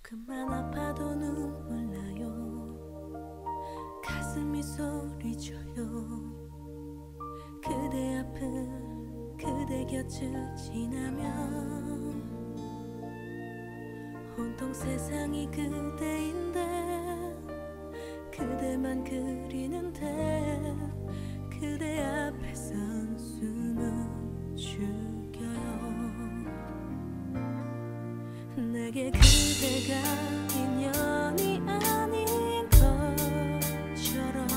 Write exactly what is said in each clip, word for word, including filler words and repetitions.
조금만 아파도 눈물 나요. 가슴이 소리쳐요. 그대 앞을 그대 곁을 지나면 온통 세상이 그대인데 그대만 그리는데 그대 앞에선 숨을 죽여요. 내게 그대가 인연이 아닌 것처럼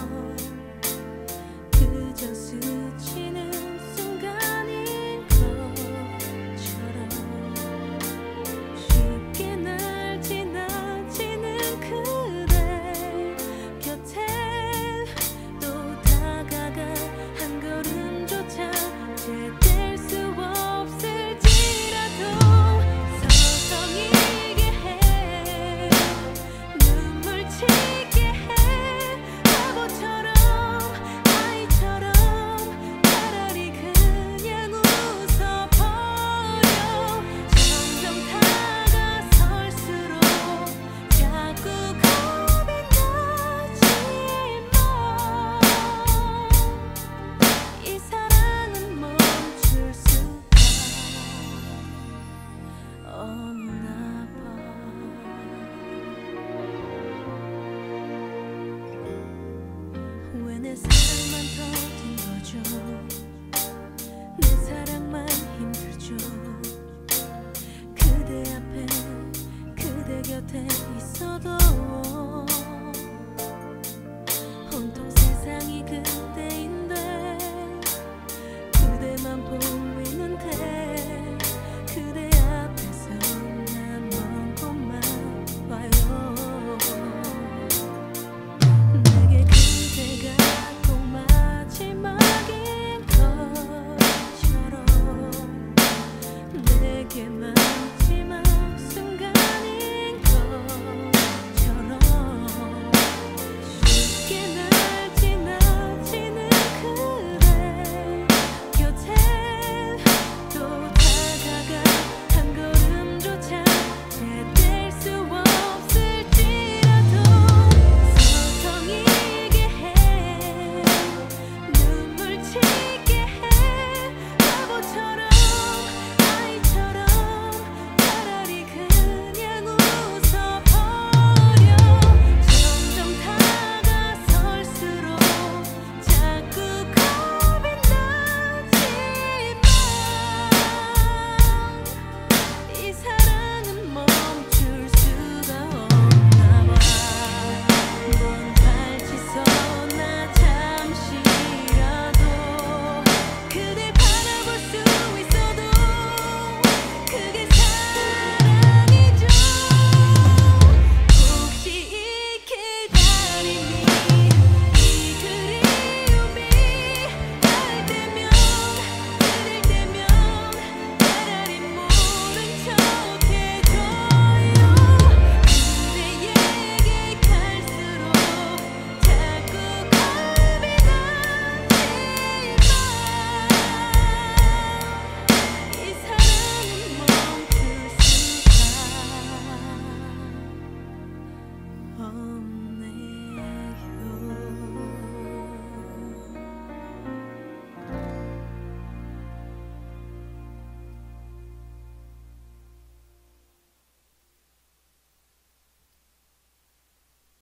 그저 스치는 순간인 것처럼 쉽게 날 지나치는 그대 곁에 또 다가가 한 걸음조차 제뗄 수 없을지라도 서성이게 해 눈물 치게 해 바보처럼 아이처럼 차라리 그냥 웃어버려. 점점 다가설수록 자꾸 겁이 나지만 이 사랑은 멈출 수가 없나 봐. 왜 내 사랑만 더딘 거죠? 내 사랑만 힘들죠? 그대 앞에 그대 곁에 있어도 온통 세상이 그대인데 그대만 보이는데 그대 앞에서 난 먼 곳만 봐요. 내게 그대가 꼭 마지막인 것처럼 내게 많지만